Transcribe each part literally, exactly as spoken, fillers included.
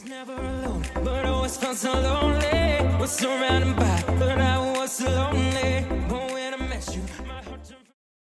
Never alone, but always felt so lonely. Was surrounded by, but I was so lonely. But when I met you, my heart turned.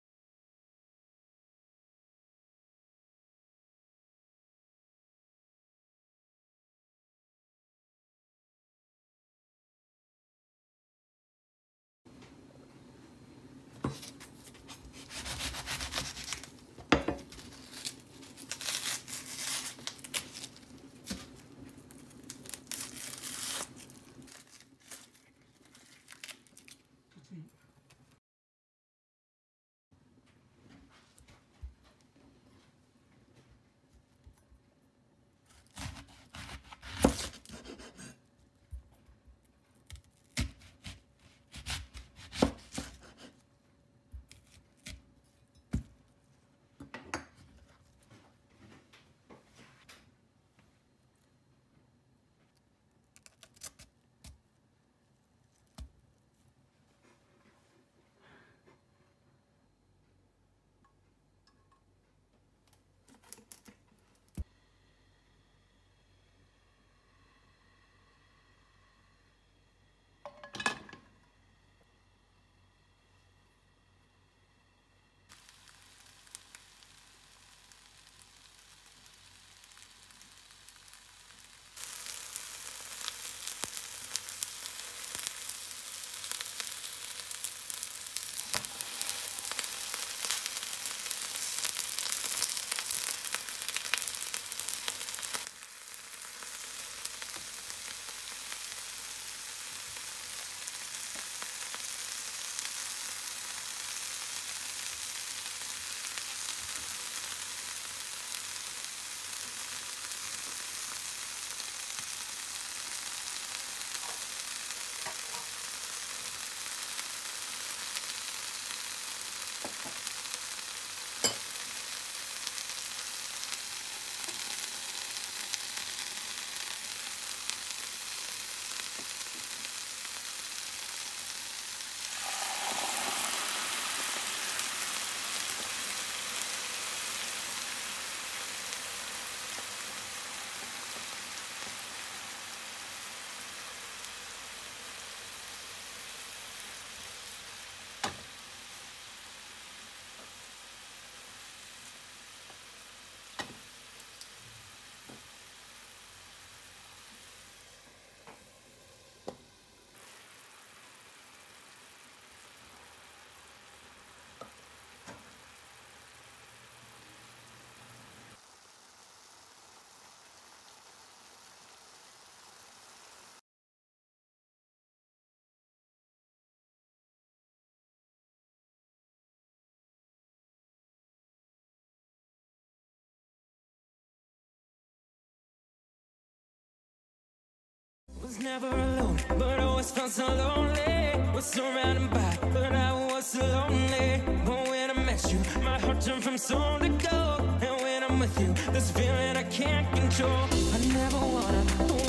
Was never alone, but always felt so lonely. Was surrounded by, but I was so lonely. But when I met you, my heart turned from stone to gold. And when I'm with you, this feeling I can't control. I never wanna